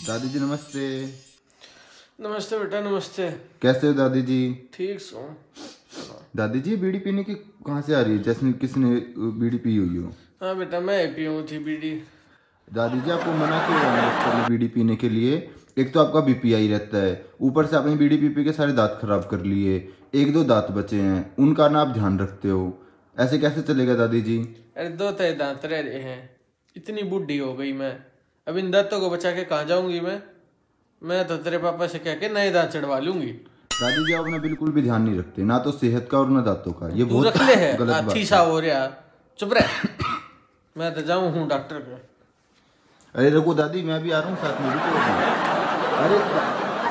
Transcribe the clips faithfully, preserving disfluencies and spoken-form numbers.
दादी जी नमस्ते। नमस्ते बेटा नमस्ते। कैसे हो दादी जी? ठीक सो। दादी जी बीड़ी पीने की कहाँ से आ रही है, जैसे किसने बीड़ी पी हुई हो? हाँ बेटा मैं पीऊँ थी बीड़ी। दादी जी आपको मना क्यों हुआ है डॉक्टर ने बीड़ी पीने के लिए? एक तो आपका बीपी आई रहता है, ऊपर से आपने बीड़ी पी पी के सारे दांत खराब कर लिए, एक दो दांत बचे हैं उनका ना आप ध्यान रखते हो, ऐसे कैसे चलेगा दादी जी? अरे दो तय दांत रह रहे हैं, इतनी बूढ़ी हो गई मैं, अब इन दांतों को बचा के कहाँ जाऊंगी मैं मैं तो तेरे पापा से कह के नए दांत चढ़वा लूंगी। दादी जी आप अपना बिल्कुल भी ध्यान नहीं रखते, ना तो सेहत का और ना दांतों का, ये तू बहुत रख ले है गलत हाथी बात सा है। हो रहा, चुप रह। मैं तो जाऊँ हूँ डॉक्टर के। अरे रुको दादी, मैं भी आ रहा हूँ साथ में, रुको अभी। अरे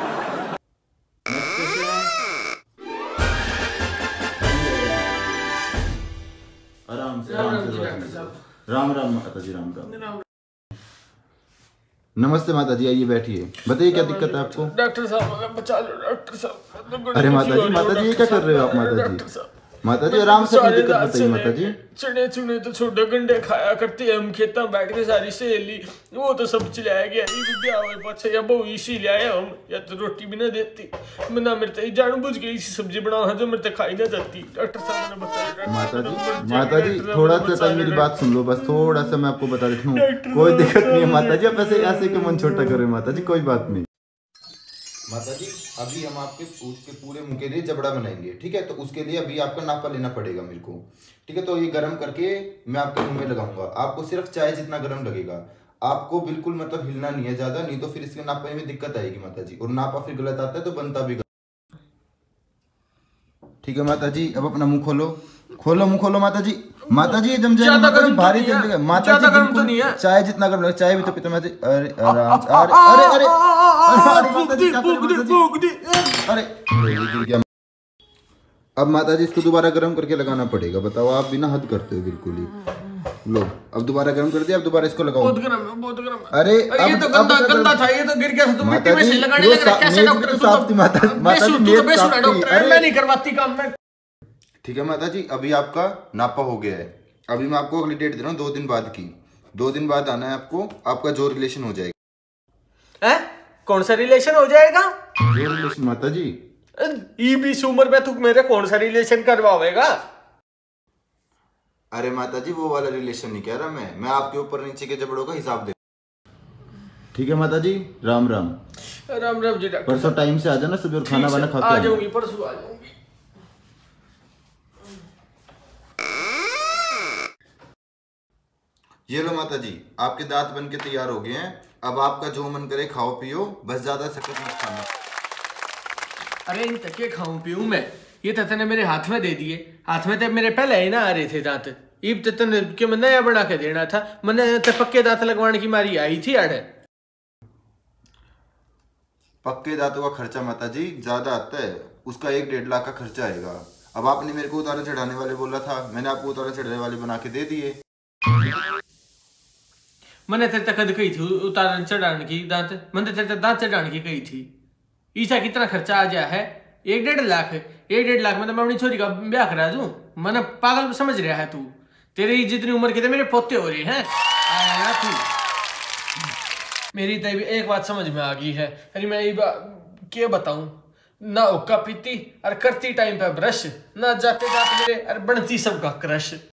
आराम से आराम से बैठिए। राम राम माता जी, राम राम। नमस्ते माता जी, आइए बैठिए, बताइए क्या दिक्कत है आपको? डॉक्टर साहब बचा लो डॉक्टर साहब। अरे माता जी, माता जी ये क्या कर रहे हो आप माता जी? माता जी आराम से अपनी दिक्कत बताइए माता जी। चने चुने तो छोटे गंडे खाया करते हम खेत में बैठ के, सारी सहेली वो तो सब चलाया गया, पाछे या बहु इसी ले आए हम, या तो रोटी भी ना देती मना मेरे जान बुझ के इसी सब्जी बना जो मेरे खाई ना जाती। डॉक्टर साहब ने बचाया। माता जी माता जी थोड़ा सा मेरी बात सुन लो, बस थोड़ा सा मैं आपको बता देता हूँ, कोई दिक्कत नहीं है माता जी, आप ऐसे ऐसे क्यों मन छोटा कर रहे हो माता जी, कोई बात नहीं। माता जी अभी हम आपके उसके पूरे मुंह के लिए जबड़ा बनाएंगे, ठीक है? तो उसके लिए अभी आपका नापा लेना पड़ेगा मेरे को, ठीक है? तो ये गर्म करके मैं आपके मुंह में लगाऊंगा, आपको सिर्फ चाय जितना गर्म लगेगा, आपको बिल्कुल मतलब हिलना नहीं है ज्यादा, नहीं तो फिर इसके नापने में दिक्कत आएगी माता जी, और नापा फिर गलत आता है तो बनता भी गलत। ठीक है माता जी, अब अपना मुंह खोलो, खोलो मुंह खोलो माता जी। माता जी ये जम जाएगा माता जी, भारी जम जाएगा माता जी, बिल्कुल चाय जितना गर्म लगेगा, चाय भी तो पीते माता जी। अरे आराम से, अरे अरे अरे अरे माता जी क्या कर रहे हो माता जी? अरे गिर गया। अब माता जी इसको दोबारा गर्म करके लगाना पड़ेगा, बताओ आप बिना हद करते हो बिल्कुल ही। लो अब दोबारा गर्म कर दिया, अब दोबारा इसको लगाओ। बहुत गर्म है, बहुत गर्म है। अरे अरे ये तो गंदा गंदा था, ये तो गिर गया था, तो मिट्टी में से लगाने लग रहा है कैसे डॉक्टर? साफ थी माता माता जी, तू तो बेसुरा डॉक्टर है, मैं नहीं करवाती काम में। ठीक है माता जी, अभी आपका नापा हो गया है, अभी मैं आपको अगली डेट दे रहा हूँ, दो दिन बाद की, दो दिन बाद आना है आपको, आपका जो रिलेशन हो जाएगा। हैं? कौन सा रिलेशन हो जाएगा? जो रिलेशन माता जी, ई बीस उम्र में तू मेरे कौन सा रिलेशन करवाएगा? अरे माता जी वो वाला रिलेशन नहीं कह रहा मैं मैं आपके ऊपर नीचे के जबड़ों का हिसाब दे। ठीक है माता जी, राम राम। राम राम जी डॉक्टर। परसों टाइम से आ जाना, सुबह और खाना वाना खा के आ जाऊंगी, परसों आ जाऊंगी। ये लो माता जी, आपके दांत बन के तैयार हो गए हैं, अब आपका जो मन करे खाओ पियो, बस ज्यादा सख्त मत खाना। अरे इन तक के खाऊं पीऊं मैं, ये तो तने मेरे हाथ में दे दिए, हाथ में तो मेरे पहले ही ना आ रहे थे दांत, ईब तो तने के मैं नया बना के देना था, मैंने तो पक्के दांत लगवाने की मारी आई थी आड़े। पक्के दांतों का खर्चा माता जी ज्यादा आता है, उसका एक डेढ़ लाख का खर्चा आएगा। अब आपने मेरे को उतारे चढ़ाने वाले बोला था, मैंने आपको उतारे चढ़ाने वाले बना के दे दिए। मैंने तेरे तक कद कही थी उतारने चढ़ाने की दांत, मैंने तेरे तक दांत चढ़ाने की कही थी। ईसा कितना खर्चा आ गया है, एक डेढ़ लाख एक डेढ़ लाख में तो मैं अपनी छोरी का ब्याह करा दूं? मैंने पागल समझ रहा है तू? तेरी जितनी उम्र के थे मेरे पोते हो रहे हैं आया तू। मेरी तो एक बात समझ में आ गई है, अरे मैं ये क्या बताऊं, ना हुक्का पीती और करती टाइम पे ब्रश, ना जाते जाते मेरे अरे बनती सबका क्रश।